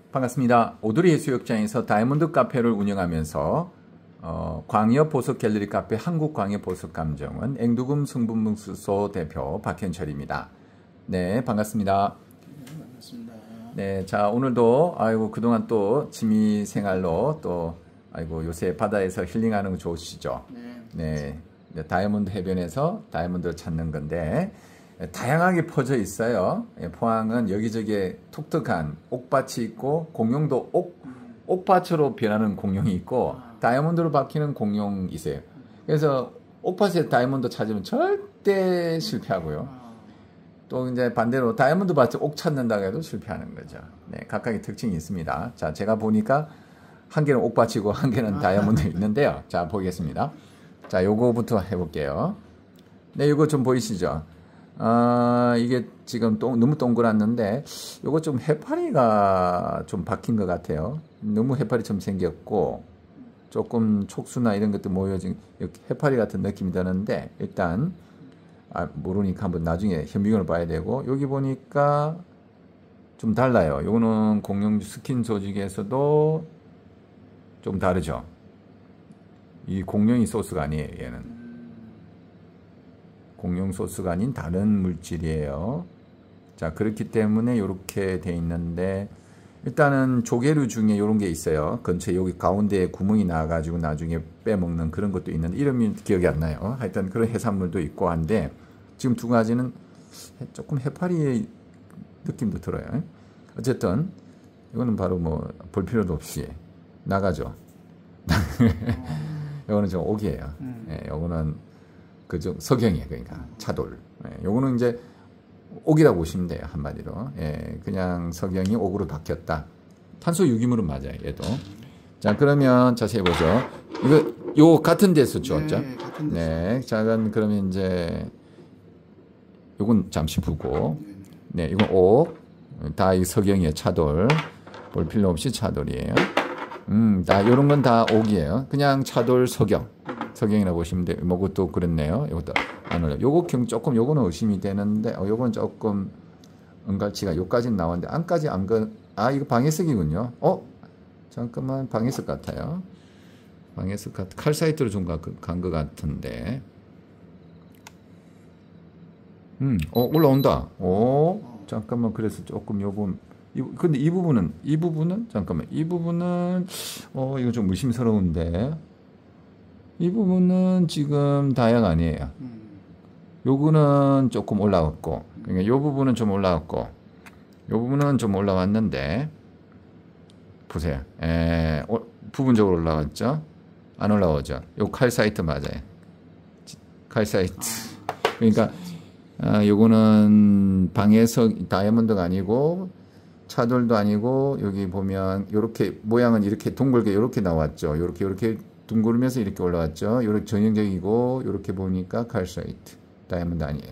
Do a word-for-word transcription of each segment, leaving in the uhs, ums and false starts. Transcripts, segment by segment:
반갑습니다. 오드리 해수욕장에서 다이아몬드 카페를 운영하면서 어, 광역 보석 갤러리 카페 한국 광역 보석 감정원 앵두금 승분무수소 대표 박현철입니다. 네, 반갑습니다. 네, 반갑습니다. 네, 자 오늘도 아이고 그동안 또 취미 생활로 또 아이고 요새 바다에서 힐링하는 거 좋으시죠? 네. 네, 다이아몬드 해변에서 다이아몬드를 찾는 건데 다양하게 퍼져 있어요. 포항은 여기저기에 독특한 옥밭이 있고 공룡도 옥, 옥밭으로 변하는 공룡이 있고 다이아몬드로 바뀌는 공룡이 있어요. 그래서 옥밭에 다이아몬드 찾으면 절대 실패하고요. 또 이제 반대로 다이아몬드 밭에 옥 찾는다고 해도 실패하는 거죠. 네, 각각의 특징이 있습니다. 자, 제가 보니까 한 개는 옥밭이고 한 개는 다이아몬드 있는데요. 자, 보겠습니다. 자, 요거부터 해볼게요. 네, 요거 좀 보이시죠? 아, 이게 지금 동, 너무 동그랗는데 요거 좀 해파리가 좀 바뀐 것 같아요. 너무 해파리처럼 생겼고 조금 촉수나 이런 것도 모여진 해파리 같은 느낌이 드는데 일단 아, 모르니까 한번 나중에 현미경을 봐야 되고 여기 보니까 좀 달라요. 요거는 공룡 스킨 조직에서도 좀 다르죠. 이 공룡이 소스가 아니에요. 얘는 공룡 소스가 아닌 다른 물질이에요. 자, 그렇기 때문에 이렇게 돼 있는데 일단은 조개류 중에 이런 게 있어요. 근처에 여기 가운데에 구멍이 나가지고 나중에 빼먹는 그런 것도 있는데 이름이 기억이 안 나요. 하여튼 그런 해산물도 있고 한데 지금 두 가지는 조금 해파리의 느낌도 들어요. 어쨌든 이거는 바로 뭐 볼 필요도 없이 나가죠. 이거는 좀 옥이에요. 음. 예, 이거는 그죠 석영이에요. 그러니까 차돌. 예, 요거는 이제 옥이라고 보시면 돼요. 한마디로. 예, 그냥 석영이 옥으로 바뀌었다. 탄소 유기물은 맞아요. 얘도. 자, 그러면 자세히 보죠. 이거 요 같은 데서 주었죠. 네, 같은 데서. 네. 자, 그러면 이제 요건 잠시 보고. 네, 이건 옥. 다 이 석영이에요. 차돌. 볼 필요 없이 차돌이에요. 음, 다 요런 건 다 옥이에요. 그냥 차돌 석영. 석영이라고 보시면 돼요. 뭐 그것도 그렇네요. 이것도 안 올려. 요거 조금 요거는 의심이 되는데 어, 요건 조금 은갈치가 요까지는 나왔는데 안까지 안 거. 아, 이거 방해석이군요. 어? 잠깐만 방해석 같아요. 방해석 같. 칼사이트로 좀 간 것 같은데. 음, 어 올라온다. 오, 잠깐만 그래서 조금 요건. 이, 근데 이 부분은 이 부분은 잠깐만 이 부분은 어 이거 좀 의심스러운데. 이 부분은 지금 다이아가 아니에요. 요거는 조금 올라왔고, 그러니까 요 부분은 좀 올라왔고, 요 부분은 좀 올라왔는데, 보세요. 에, 어, 부분적으로 올라왔죠? 안 올라오죠? 요 칼사이트 맞아요. 칼사이트. 그러니까, 아, 요거는 방해석 다이아몬드가 아니고, 차돌도 아니고, 여기 보면, 요렇게, 모양은 이렇게 둥글게 요렇게 나왔죠? 요렇게, 요렇게 둥그르면서 이렇게 올라왔죠. 이렇게 전형적이고 이렇게 보니까 칼사이트 다이아몬드 아니에요.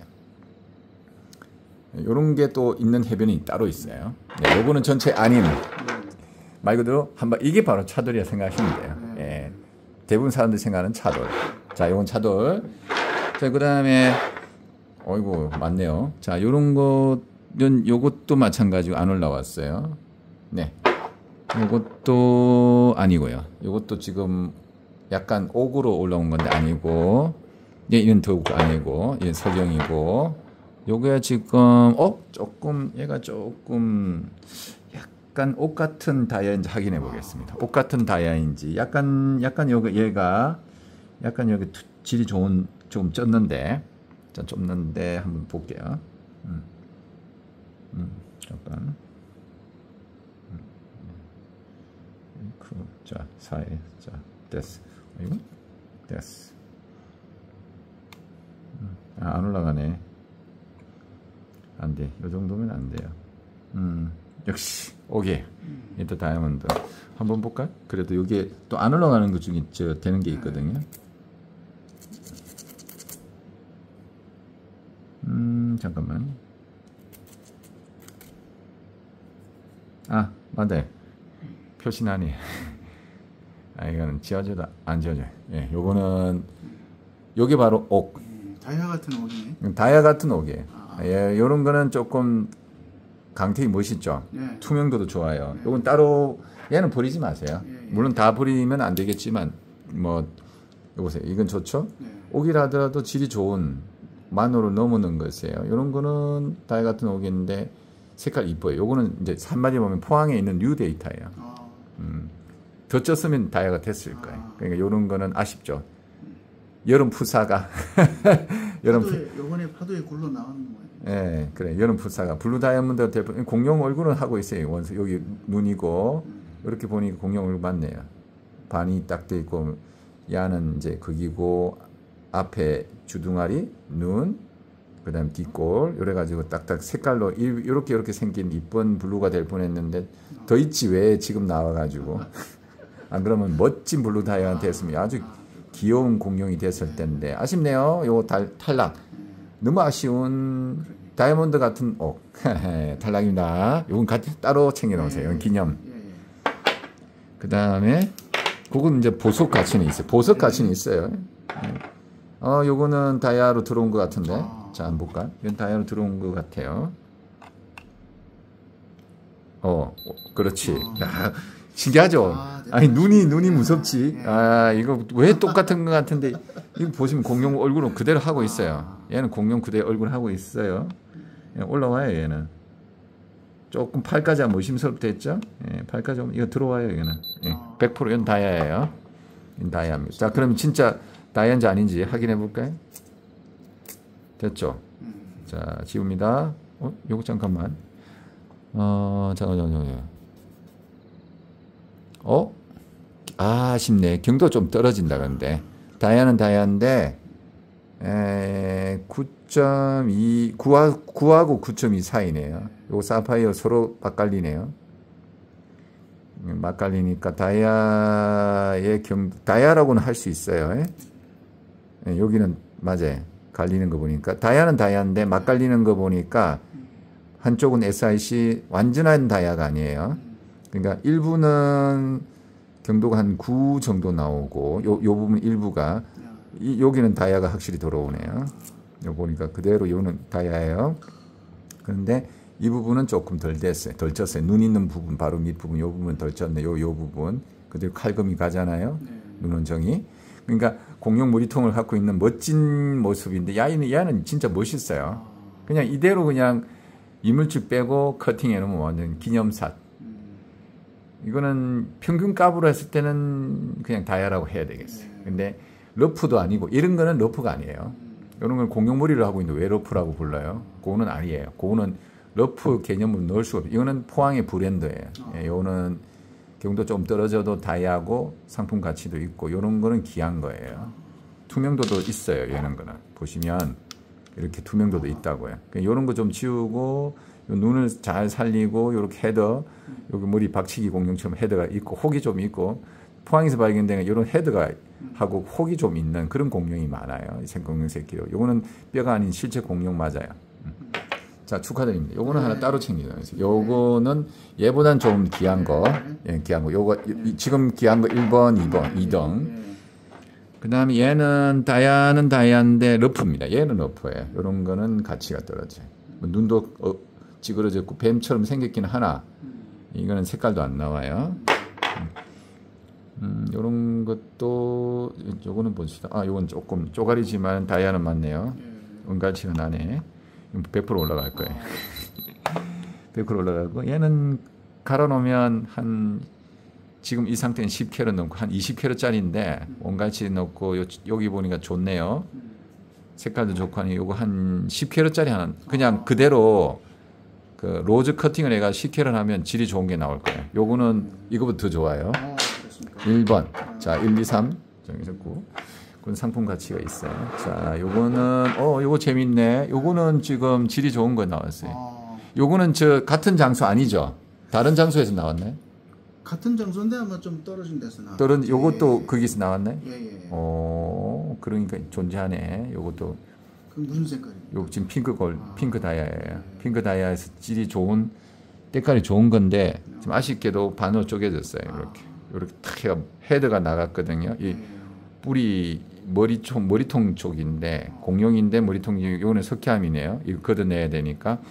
이런 게 또 있는 해변이 따로 있어요. 네, 요거는 전체 아닌 말 그대로 한번 이게 바로 차돌이라 생각하시면 돼요. 예, 대부분 사람들이 생각하는 차돌. 자, 요건 차돌. 자, 그 다음에 어이구 맞네요. 자, 요런 거는 요것도 마찬가지로 안 올라왔어요. 네, 요것도 아니고요. 요것도 지금 약간 옥으로 올라온 건데 아니고, 예, 이건 더욱 아니고, 예, 석영이고, 요게 지금, 어? 조금, 얘가 조금, 약간 옥 같은 다이아인지 확인해 보겠습니다. 옥 같은 다이아인지, 약간, 약간 요거, 얘가, 약간 여기 질이 좋은, 좀 쪘는데, 자, 쪘는데, 한번 볼게요. 음, 음, 잠깐. 음, 그, 자, 사이, 자, 됐어. 이거? 됐어. 아, 안 올라가네. 안 돼. 이 정도면 안 돼요. 음, 역시, 오케이. 얘도 다이아몬드. 한번 볼까요? 그래도 여기에 또 안 올라가는 것 중에 저 되는 게 있거든요. 음, 잠깐만. 아, 맞아요. 표시나네. 아, 이거는 지워져도 안 지워져요. 예, 요거는, 요게 바로 옥. 다이아 같은 옥이네. 다이아 같은 옥이에요. 아. 예, 요런 거는 조금 강택이 멋있죠. 네. 투명도도 좋아요. 네. 이건 따로 얘는 버리지 마세요. 예, 예. 물론 다 버리면 안 되겠지만 뭐 여보세요. 이건 좋죠. 네. 옥이라 하더라도 질이 좋은 만호를 넘는 것이에요. 이런 거는 다이 같은 옥인데 색깔 이뻐요. 요거는 이제 한마디 보면 포항에 있는 뉴 데이터예요. 아, 음, 더 쪘으면 다이아가 됐을 거예요. 아. 그러니까 이런 거는 아쉽죠. 여름 푸사가 여름 푸, 파도에, 요번에 파도에 굴러 나오는 거예요. 예, 그래. 여름 푸사가 블루 다이아몬드 대부분 공룡 얼굴은 하고 있어요. 원수 여기 눈이고 이렇게 보니까 공룡 얼굴 맞네요. 반이 딱 돼 있고 야는 이제 거기고 앞에 주둥아리, 눈, 그다음 뒷골 이래 가지고 딱딱 색깔로 이렇게 이렇게 생긴 이쁜 블루가 될 뻔했는데 더 있지 왜 지금 나와 가지고 안 그러면 멋진 블루 다이아한테 했으면 아주 귀여운 공룡이 됐을 텐데 아쉽네요. 요 달, 탈락. 너무 아쉬운 다이아몬드 같은 옥 탈락입니다. 요건 같이 따로 챙겨 놓으세요. 이건 기념. 예, 예. 그 다음에 그건 이제 보석 가치는 있어요. 보석 가치는 있어요. 어, 요거는 다이아로 들어온 것 같은데. 아. 자, 한번 볼까? 이건 다이아로 들어온 것 같아요. 어, 그렇지. 야, 신기하죠? 아, 네. 아니, 눈이, 눈이 무섭지. 네. 아, 이거 왜 똑같은 것 같은데. 이거 보시면 공룡 얼굴은 그대로 하고 있어요. 얘는 공룡 그대로 얼굴 하고 있어요. 예, 올라와요, 얘는. 조금 팔까지 하면 의심스럽다 했죠? 예, 팔까지 하면 이거 들어와요, 이거는. 예, 백 퍼센트 이건 다이아예요. 이건 다이아입니다. 자, 그럼 진짜 다이아인지 아닌지 확인해 볼까요? 됐죠? 자, 지웁니다. 어, 요거 잠깐만. 어, 잠깐만, 잠깐만. 어? 아, 아쉽네. 경도 좀 떨어진다, 근데. 다이아는 다이아인데, 에, 구 점 이, 구하고 구 점 이 사이네요. 요거 사파이어 서로 맞갈리네요. 맞갈리니까 다이아의 경, 다이아라고는 할 수 있어요. 예, 여기는 맞아요. 갈리는 거 보니까. 다이아는 다이아인데 맞갈리는 거 보니까 한쪽은 에스아이씨 완전한 다이아가 아니에요. 그러니까 일부는 경도가 한 구 정도 나오고 요, 요 부분 일부가 이, 여기는 다이아가 확실히 들어오네요. 요 보니까 그대로 요는 다이아예요. 그런데 이 부분은 조금 덜 됐어요. 덜 쪘어요. 눈 있는 부분 바로 밑부분 요 부분 덜 쪘네. 요, 요 부분 그대로 칼금이 가잖아요. 네. 눈원정이. 그러니까 공룡 무리통을 갖고 있는 멋진 모습인데 야는 야는 진짜 멋있어요. 그냥 이대로 그냥 이물질 빼고 커팅해 놓으면 완전 기념샷. 이거는 평균 값으로 했을 때는 그냥 다이아라고 해야 되겠어요. 근데 러프도 아니고 이런 거는 러프가 아니에요. 이런 건 공룡머리를 하고 있는데 왜 러프라고 불러요? 그거는 아니에요. 그거는 러프 개념으로 넣을 수가 없어요. 이거는 포항의 브랜드예요. 예, 이거는 경도 좀 떨어져도 다이아고 상품 가치도 있고 이런 거는 귀한 거예요. 투명도도 있어요. 이런 거는 보시면 이렇게 투명도도 있다고요. 이런 거 좀 지우고 눈을 잘 살리고 이렇게 헤더 여기 머리 박치기 공룡처럼 헤더가 있고 혹이 좀 있고 포항에서 발견되는 이런 헤더가 하고 혹이 좀 있는 그런 공룡이 많아요. 이 생공룡 새끼로. 요거는 뼈가 아닌 실제 공룡 맞아요. 음. 자, 축하드립니다. 요거는 네. 하나 따로 챙겨줘요. 요거는 얘보단 좀 귀한 거. 예, 귀한 거. 요거 네. 지금 귀한 거 일 번, 이 번, 이 등. 네. 그 다음에 얘는 다이아는 다이아인데 러프입니다. 얘는 러프예요. 요런 거는 가치가 떨어져요. 눈도 어, 찌그러졌고 뱀처럼 생겼긴 하나 이거는 색깔도 안 나와요. 음, 요런 것도 요거는 봅시다. 아, 요건 조금 쪼가리지만 다이아는 맞네요. 은갈치가 나네. 백 퍼센트 올라갈 거예요. 백 퍼센트 올라가고 얘는 갈아 놓으면 한 지금 이 상태는 십 캐럿 넣고 한 이십 캐럿짜리인데 원갈치 넣고 요, 여기 보니까 좋네요. 색깔도 좋고 하니 요거 한 십 캐럿짜리 하나 그냥 그대로 그 로즈 커팅을 해가 십 캐럿 하면 질이 좋은 게 나올 거예요. 요거는 이거보다 더 좋아요. 일 번. 자, 일, 이, 삼. 정해졌고. 그건 상품 가치가 있어요. 자, 요거는, 어, 요거 재밌네. 요거는 지금 질이 좋은 거 나왔어요. 요거는 저, 같은 장소 아니죠? 다른 장소에서 나왔나요? 같은 장소인데 아마 좀 떨어진 데서 나왔어요. 떨어진, 요것도 예, 거기서 나왔나요? 예, 예. 어, 그러니까 존재하네. 요것도. 그 무슨 색깔이에요? 요 지금 핑크 골, 아, 핑크 다이아예요. 예. 핑크 다이아에서 질이 좋은, 때깔이 좋은 건데, 좀 아쉽게도 반으로 쪼개졌어요. 이렇게. 아. 이렇게 탁 해가 헤드가 나갔거든요. 이 뿌리 머리통 머리통 쪽인데 공룡인데 머리통이 요거는 석회암이네요. 이거 걷어내야 되니까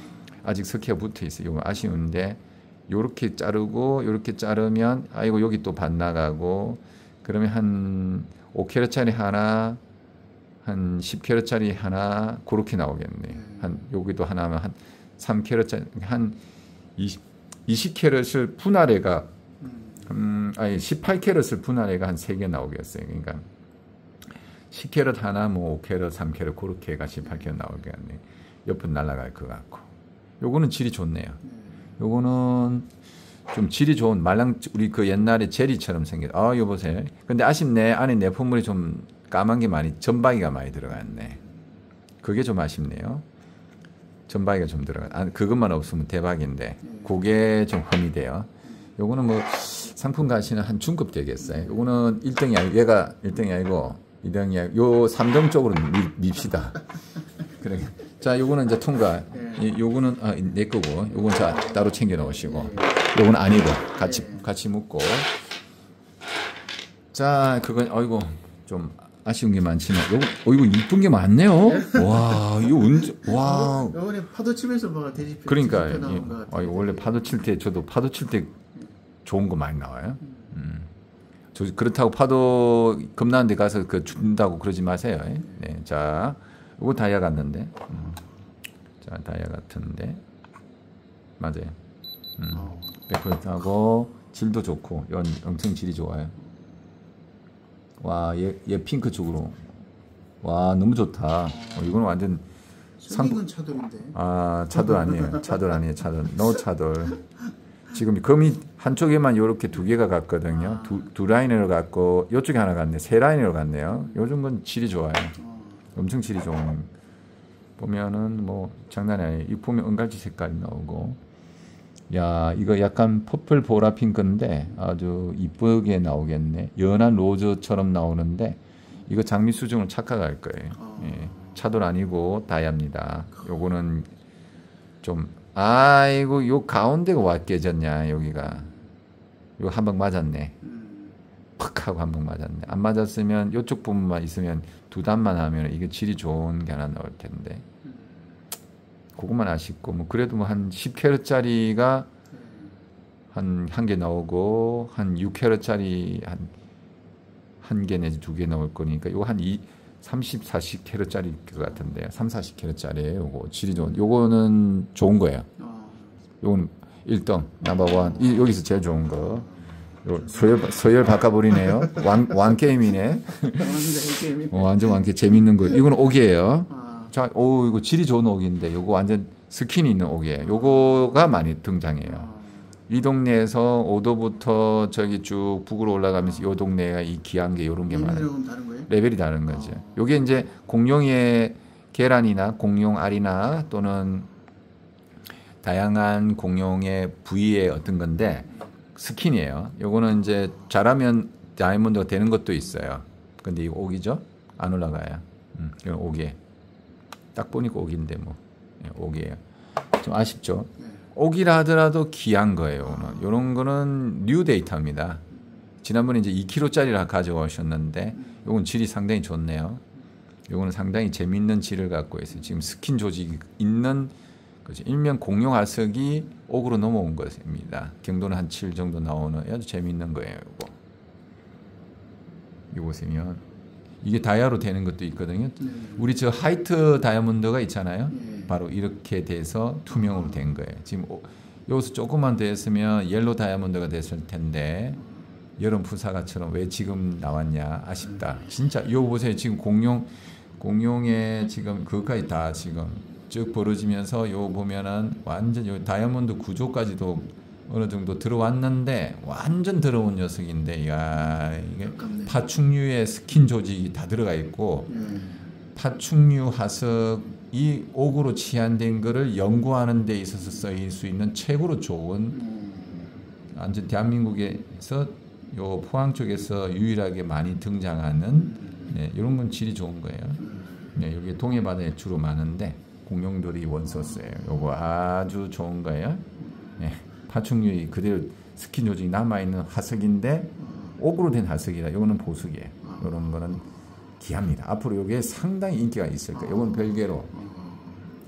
아직 석회가 붙어 있어요. 이거 아쉬운데 요렇게 자르고 요렇게 자르면 아이고 여기 또 반 나가고 그러면 한 오 캐럿짜리 하나 한 십 캐럿짜리 하나 그렇게 나오겠네. 한 여기도 하나면 한 삼 캐럿짜리 한 이십, 이십 캐럿을 분할해가 음, 아니 십팔 캐럿을 분할해가 한 세 개 나오겠어요. 그러니까 십 캐럿 하나 뭐 오 캐럿 삼 캐럿 그렇게 해가 십팔 캐럿 나오겠네. 옆은 날아갈 것 같고. 요거는 질이 좋네요. 요거는 좀 질이 좋은 말랑 우리 그 옛날에 제리처럼 생겼. 아, 요 보세요. 근데 아쉽네. 안에 내포물이 좀 까만 게 많이 전박이가 많이 들어갔네. 그게 좀 아쉽네요. 전박이가 좀 들어가. 아, 그것만 없으면 대박인데 그게 좀 험이 돼요. 요거는 뭐 상품 가시는 한 중급 되겠어요. 요거는 일 등이 아니고 얘가 일 등이 아니고 이 등이 아니고 요 삼 등 쪽으로 미, 밉시다. 그래. 자, 요거는 이제 통과. 이, 요거는 아, 내 거고. 요건 자 따로 챙겨 놓으시고. 요건 아니고 같이 같이 묶고. 자, 그건 어이고 좀 아쉬운 게 많지만 요거 어이구 이쁜 게 많네요. 와, 이거 언제 와. 요번에 파도 치면서 뭐 돼지 그러니까 이, 아, 원래 파도 칠 때 저도 파도 칠 때 좋은 거 많이 나와요. 음. 저 그렇다고 파도 겁나는 데 가서 그 준다고 그러지 마세요. 네. 자, 요거 다이아 같는데. 음. 자, 다이아 같은데. 맞아요. 음. 백 퍼센트하고 질도 좋고 연 엄청 질이 좋아요. 와, 얘, 얘 핑크 쪽으로. 와, 너무 좋다. 어, 이건 완전 생긴 차돌인데. 아, 차돌 아니에요. 차돌 아니에요. 차돌. 노 차돌. 지금 금이 한쪽에만 이렇게 두 개가 갔거든요. 두, 두 라인으로 갔고 이쪽에 하나 갔네. 세 라인으로 갔네요. 요즘 건 질이 좋아요. 엄청 질이 좋은. 보면은 뭐 장난이 아니에요. 이 보면 은갈치 색깔이 나오고. 야, 이거 약간 퍼플 보라 핑크인데 아주 이쁘게 나오겠네. 연한 로즈처럼 나오는데 이거 장미 수중을 착각할 거예요. 예. 차돌 아니고 다이아입니다. 요거는 좀 아이고 요 가운데가 와 깨졌냐 여기가. 요 한 방 맞았네. 팍 하고 한 방 맞았네. 안 맞았으면 요쪽 부분만 있으면 두 단만 하면 이게 질이 좋은 게 하나 나올 텐데. 그것만 아쉽고 뭐 그래도 뭐 한 십 캐럿짜리가 한 한 개 나오고 한 육 캐럿짜리 한 한 개 내지 두 개 나올 거니까 요거 한 삼십, 사십 캐럿짜리 것 같은데요. 삼, 사십 캐럿짜리예요. 요거 질이 좋은. 요거는 좋은 거예요. 요거는 일 등 넘버원. 이 여기서 제일 좋은 거. 요 서열 서열 바꿔버리네요. 왕, 왕 게임이네. 어, 완전 왕 게임 재밌는 거. 이거는 옥이에요. 자, 오, 이거 질이 좋은 옥인데, 요거 완전 스킨이 있는 옥이에요. 요거가 많이 등장해요. 이 동네에서 오 도부터 저기 쭉 북으로 올라가면서 요 동네가 이 귀한 게 요런 게 많아요. 다른 거예요? 레벨이 다른 거죠. 요게 이제 공룡의 계란이나 공룡 알이나 또는 다양한 공룡의 부위의 어떤 건데, 스킨이에요. 요거는 이제 잘하면 다이아몬드가 되는 것도 있어요. 근데 이거 옥이죠? 안 올라가요. 음, 이건 옥이에요. 딱 보니까 옥인데 뭐 예, 옥이에요. 좀 아쉽죠. 옥이라 하더라도 귀한 거예요. 오늘. 이런 거는 뉴 데이터입니다. 지난번에 이제 이 킬로그램짜리를 가져오셨는데 이건 질이 상당히 좋네요. 이거는 상당히 재밌는 질을 갖고 있어요. 지금 스킨 조직이 있는 그죠? 일명 공룡 화석이 옥으로 넘어온 것입니다. 경도는 한 칠 정도 나오는 아주 재밌는 거예요. 이거. 이거 보시면 이게 다이아로 되는 것도 있거든요. 네. 우리 저 화이트 다이아몬드가 있잖아요. 네. 바로 이렇게 돼서 투명으로 된 거예요. 지금 여기서 조금만 더 했으면 옐로 다이아몬드가 됐을 텐데 여름 푸사가처럼 왜 지금 나왔냐 아쉽다. 진짜 이거 보세요. 지금 공룡 공룡의 지금 그것까지 다 지금 쭉 벌어지면서 요 보면은 완전 요 다이아몬드 구조까지도 어느 정도 들어왔는데 완전 더러운 녀석인데 야 이게 파충류의 스킨 조직이 다 들어가 있고 파충류 화석이 옥으로 치환된 거를 연구하는 데 있어서 쓰일 수 있는 최고로 좋은 완전 대한민국에서 요 포항 쪽에서 유일하게 많이 등장하는 네, 이런 건 질이 좋은 거예요. 네, 여기 동해 바다에 주로 많은데 공룡들이 원소스예요. 요거 아주 좋은 거예요. 네. 파충류의 그대로 스킨 조직이 남아있는 화석인데 옥으로 된 화석이라 이거는 보석이에요. 이런 거는 귀합니다. 앞으로 이게 상당히 인기가 있을 거예요. 이건 별개로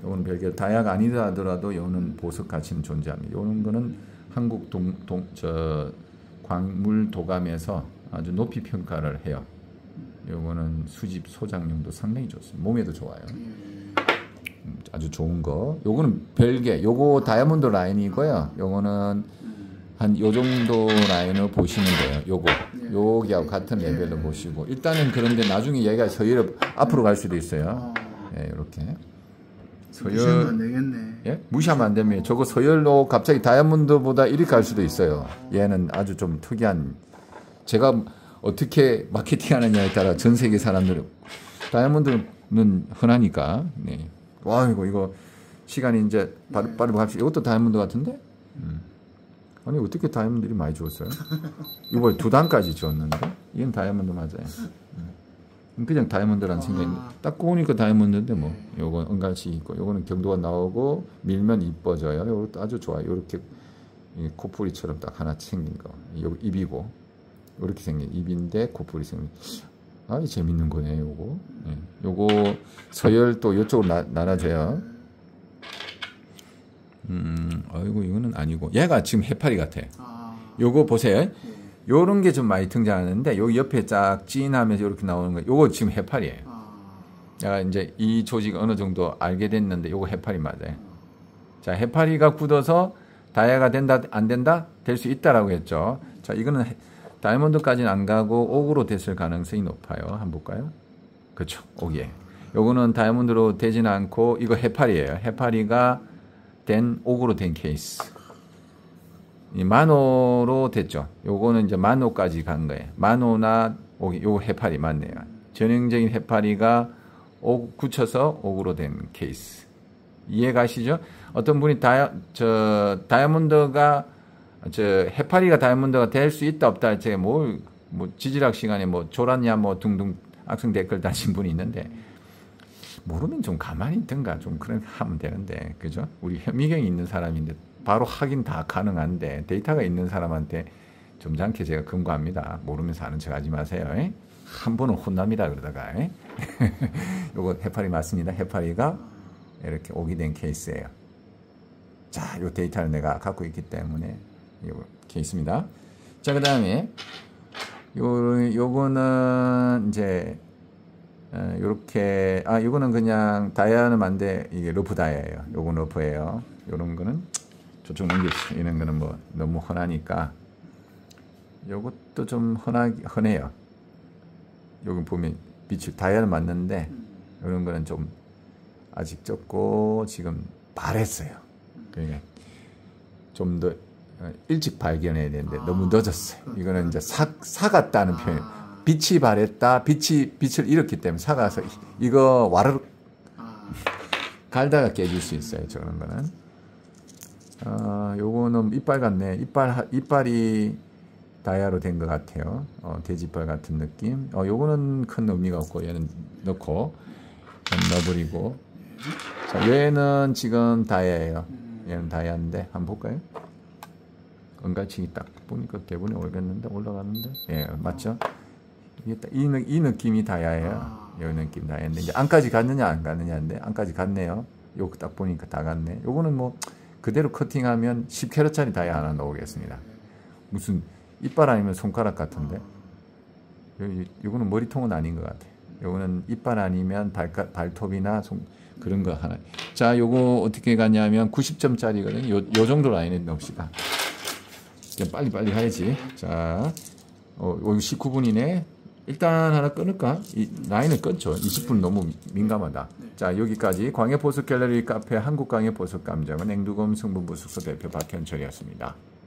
요거는 별개 다이아가 아니다 하더라도 요거는 보석 가치는 존재합니다. 요런 거는 한국 동, 동, 저 광물 도감에서 아주 높이 평가를 해요. 요거는 수집 소장용도 상당히 좋습니다. 몸에도 좋아요. 아주 좋은 거. 요거는 별개. 요거 다이아몬드 라인이고요. 요거는 한 요 정도 라인을 보시면 돼요. 요거. 여기하고 같은 레벨로 보시고. 일단은 그런데 나중에 얘가 서열 앞으로 갈 수도 있어요. 예, 이렇게. 서열 안 되겠네. 예? 무시하면 안 됩니다. 저거 서열로 갑자기 다이아몬드보다 이렇게 갈 수도 있어요. 얘는 아주 좀 특이한. 제가 어떻게 마케팅하느냐에 따라 전 세계 사람들은 다이아몬드는 흔하니까. 네. 와 이거 이거 시간이 이제 빠르 빠르 갑시다. 이것도 다이아몬드 같은데? 음. 아니 어떻게 다이아몬드들이 많이 주었어요? 이거 두 단까지 주었는데 이건 다이아몬드 맞아요. 음. 그냥 다이아몬드라는 생각인데 딱 보니까 다이아몬드인데 뭐 요건 은갈치 있고 요거는 경도가 나오고 밀면 이뻐져요. 요것도 아주 좋아요. 요렇게 코뿔이처럼 딱 하나 생긴 거. 요 입이고 이렇게 생긴 입인데 코뿔이 생긴. 아, 재밌는 거네, 요거. 네. 요거 서열 또 이쪽으로 나, 나눠져요. 음, 아이고 이거는 아니고 얘가 지금 해파리 같아. 요거 보세요. 요런 게 좀 많이 등장하는데 요 옆에 쫙 찐하면서 이렇게 나오는 거. 요거 지금 해파리예요. 제가 이제 이 조직 어느 정도 알게 됐는데 요거 해파리 맞아요. 자, 해파리가 굳어서 다이아가 된다, 안 된다? 될 수 있다라고 했죠. 자, 이거는 다이아몬드까지는 안 가고 옥으로 됐을 가능성이 높아요. 한번 볼까요? 그렇죠. 옥이에요. 요거는 다이아몬드로 되지는 않고 이거 해파리예요. 해파리가 된 옥으로 된 케이스. 이 만호로 됐죠. 요거는 이제 만호까지 간 거예요. 만호나 옥이 요거 해파리 맞네요. 전형적인 해파리가 옥 굳혀서 옥으로 된 케이스. 이해가시죠? 어떤 분이 다이아, 저 다이아몬드가 저 해파리가 다이아몬드가 될 수 있다 없다 제가 뭐, 뭐 지질학 시간에 뭐 졸았냐 뭐 둥둥 악성 댓글 다신 분이 있는데 모르면 좀 가만히 있든가 좀 그렇게 하면 되는데 그죠? 우리 현미경이 있는 사람인데 바로 확인 다 가능한데 데이터가 있는 사람한테 점잖게 제가 금고합니다. 모르면서 하는 척 하지 마세요. 에? 한 번은 혼납니다 그러다가. 요거 해파리 맞습니다. 해파리가 이렇게 오게 된 케이스예요. 자, 요 데이터를 내가 갖고 있기 때문에 요 케이스입니다. 자, 그 다음에 요 요거는 이제 어, 요렇게 아 요거는 그냥 다이아는 만데 이게 러프 다이아예요. 요건 러프예요. 요런 거는 저쪽 넘기시죠. 이런 거는 뭐 너무 흔하니까 요것도 좀 흔하 흔해요. 요건 보면 빛이 다이아는 맞는데 요런 거는 좀 아직 적고 지금 발했어요. 그러니까 좀 더 일찍 발견해야 되는데 아, 너무 늦었어요. 그렇구나. 이거는 이제 사, 사갔다는 아. 표현. 빛이 발했다. 빛이 빛을 잃었기 때문에 사가서 이거 와르르 아. 갈다가 깨질 수 있어요. 저런 거는. 어, 요거는 이빨 같네. 이빨 이빨이 다이아로 된 것 같아요. 어, 돼지빨 같은 느낌. 어, 요거는 큰 의미가 없고 얘는 넣고 넣어버리고. 자, 얘는 지금 다이아예요. 얘는 다이아인데 한번 볼까요? 은갈치 딱 보니까 대본에 올렸는데 올라가는데 예 맞죠? 이게 딱 이, 이 느낌이 다이아예요. 이 느낌 다이아인데 이제 안까지 갔느냐 안 갔느냐인데 안까지 갔네요. 요거 딱 보니까 다 갔네. 요거는 뭐 그대로 커팅하면 십 캐럿짜리 다이아 하나 나오겠습니다. 무슨 이빨 아니면 손가락 같은데 요, 요거는 머리통은 아닌 것 같아요. 요거는 이빨 아니면 발가, 발톱이나 손, 그런 거 하나. 자, 요거 어떻게 가냐면 구십 점짜리거든요. 요, 요 정도 라인에 넣읍시다. 빨리 빨리 해야지. 자, 어, 십구 분이네. 일단 하나 끊을까? 이 라인을 끊죠. 이십 분 너무 민감하다. 자, 여기까지 광해보석 갤러리 카페 한국광해보석 감정은 앵두검 성분부 숙소 대표 박현철이었습니다.